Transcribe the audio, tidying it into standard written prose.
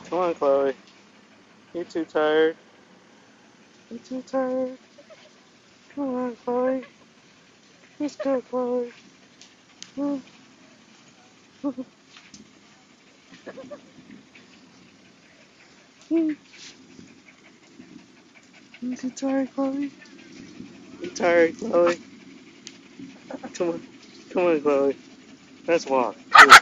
Come on, Chloe. You too tired. You too tired. Come on, Chloe. Let's go, Chloe. You too tired, Chloe. You tired, Chloe? Come on. Come on, Chloe. Let's walk.